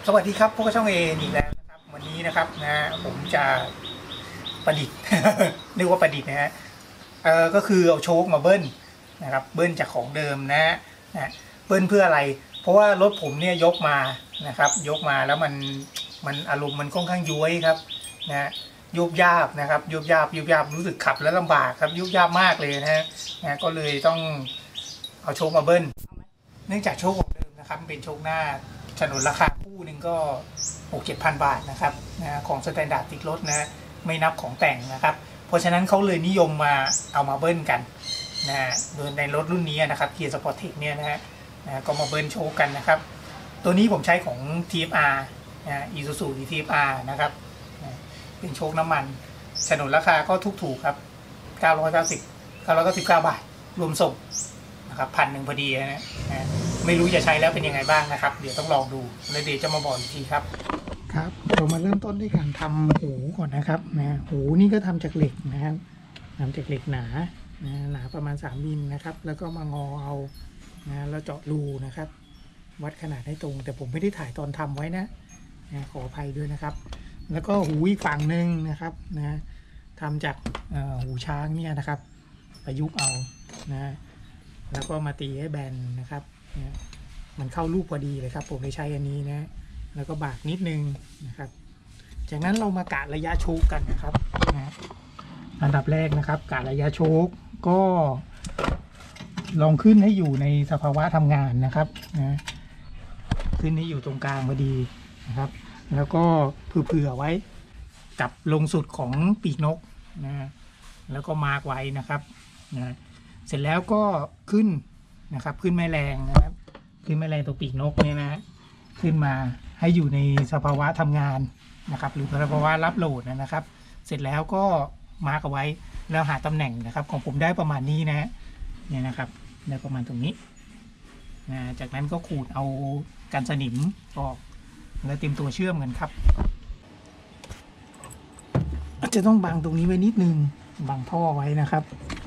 สวัสดีครับพวกช่องเออีกแล้วนะครับวันนี้นะครับผมจะประดิษฐ์ นึกว่าประดิษฐ์นะฮะก็คือเอาโชคมาเบิ้ลนะครับเบิ้ลจากของเดิมนะเบิ้ลเพื่ออะไรเพราะว่ารถผมเนี่ยยกมานะครับยกมาแล้วมันอารมณ์มันค่อนข้างย้วยครับนะยุบยาบนะครับยุบยาบรู้สึกขับแล้วลำบากครับยุบยาบมากเลยนะก็เลยต้องเอาโชคมาเบิ้ลเนื่องจากโชคของเดิมนะครับเป็นโชคหน้าฉนวนราคาคู่หนึ่งก็6-7,000 บาทนะครับของสแตนดาร์ดติดรถนะไม่นับของแต่งนะครับเพราะฉะนั้นเขาเลยนิยมมาเอามาเบิ้ลกันโดยในรถรุ่นนี้นะครับเกียร์สปอร์ตเทคเนี่ยก็มาเบิ้ลโชว์กันนะครับตัวนี้ผมใช้ของ TFR Isuzu TFR นะครับเป็นโชคน้ำมันฉนวนราคาก็ถูกครับ999 บาทรวมส่งนะครับ1,000พอดีนะไม่รู้จะใช้แล้วเป็นยังไงบ้างนะครับเดี๋ยวต้องลองดูแล้วเดี๋ยวจะมาบอกอีกทีครับเรามาเริ่มต้นด้วยการทำหูก่อนนะครับหูนี่ก็ทำจากเหล็กนะครับทำจากเหล็กหนาประมาณ3 มิลนะครับแล้วก็มางอเอาแล้วเจาะรูนะครับวัดขนาดให้ตรงแต่ผมไม่ได้ถ่ายตอนทำไว้นะขออภัยด้วยนะครับแล้วก็หูอีกฝั่งหนึ่งนะครับทำจากหูช้างเนี่ยนะครับประยุกต์เอาแล้วก็มาตีให้แบนนะครับมันเข้ารูปพอดีเลยครับผมได้ใช้อันนี้นะแล้วก็บากนิดนึงนะครับจากนั้นเรามากะระยะโชคกันนะครับอันดับแรกนะครับกะระยะโชคก็ลองขึ้นให้อยู่ในสภาวะทำงานนะครับขึ้นให้อยู่ตรงกลางพอดีนะครับแล้วก็เผื่อไว้กับลงสุดของปีกนกแล้วก็มาร์กไว้นะครับเสร็จแล้วก็ขึ้นนะครับขึ้นแม่แรงนะครับขึ้นแม่แรงตัวปีกนกเนี่ยนะขึ้นมาให้อยู่ในสภาวะทำงานนะครับหรือสภาวะรับโหลดนะครับเสร็จแล้วก็มาร์กเอาไว้แล้วหาตำแหน่งนะครับของผมได้ประมาณนี้เนี่ยนะครับได้ประมาณตรงนี้จากนั้นก็ขูดเอากันสนิมออกแล้วเตรียมตัวเชื่อมกันครับจะต้องบังตรงนี้ไว้นิดนึงบังท่อไว้นะครับ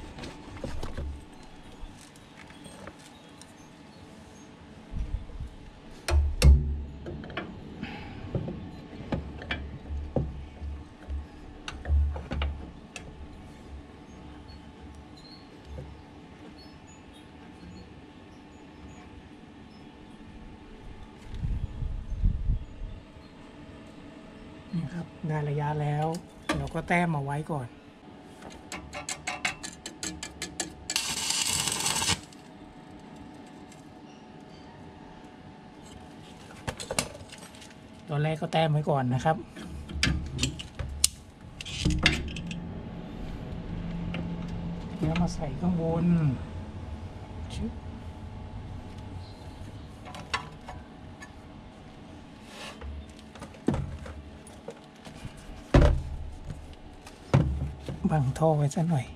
นี่ครับได้ระยะแล้วเราก็แต้มมาไว้ก่อนตอนแรกก็แต้มไว้ก่อนนะครับแล้วมาใส่ข้างบนบังท่อไว้สักหน่อย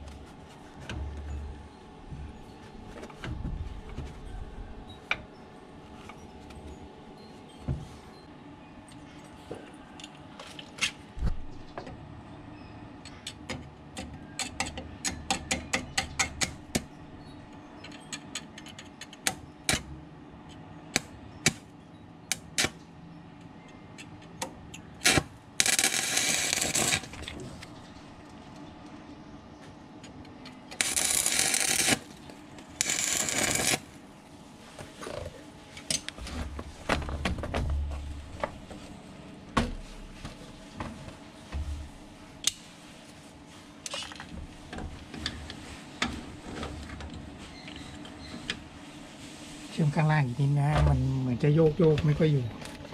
เชื่อมข้างล่างอีกนิดนะมันเหมือนจะโยกไม่ค่อยอยู่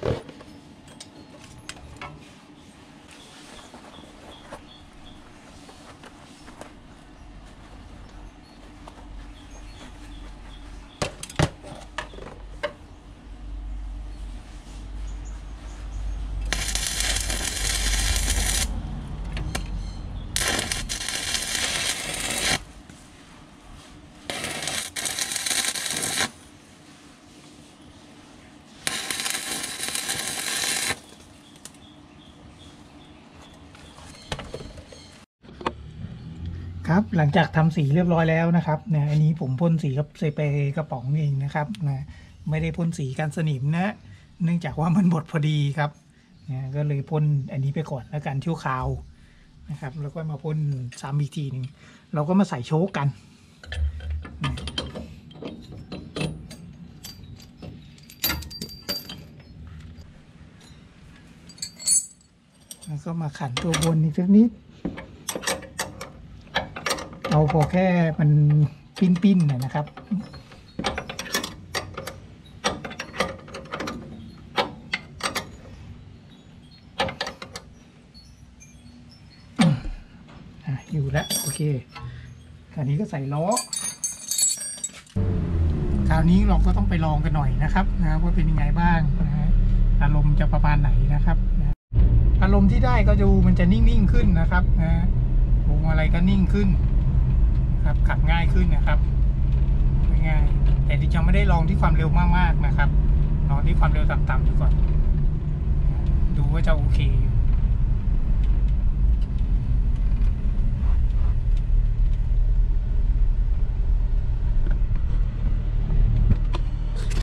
ครับหลังจากทำสีเรียบร้อยแล้วนะครับอันนี้ผมพ่นสีกับสเปรย์กระป๋องเองนะครับไม่ได้พ่นสีกันสนิมเนื่องจากว่ามันหมดพอดีครับก็เลยพ่นอันนี้ไปก่อนแล้วกันชั่วคราวนะครับแล้วก็มาพ่นซ้ำอีกทีหนึ่งเราก็มาใส่โชคกันแล้วก็มาขันตัวบนอีกสักนิดเอาพอแค่มันปิ้นๆนะครับอยู่แล้วโอเคคราวนี้ก็ใส่ล้อคราวนี้เราก็ต้องไปลองกันหน่อยนะครับว่าเป็นยังไงบ้างนะอารมณ์จะประมาณไหนนะครับอารมณ์ที่ได้ก็ดูมันจะนิ่งๆขึ้นนะครับวงอะไรก็นิ่งขึ้นนะครับขับง่ายขึ้นนะครับง่ายแต่ดิฉันไม่ได้ลองที่ความเร็วมากๆนะครับลองที่ความเร็วต่ำๆดูก่อนดูว่าจะโอเคอยู่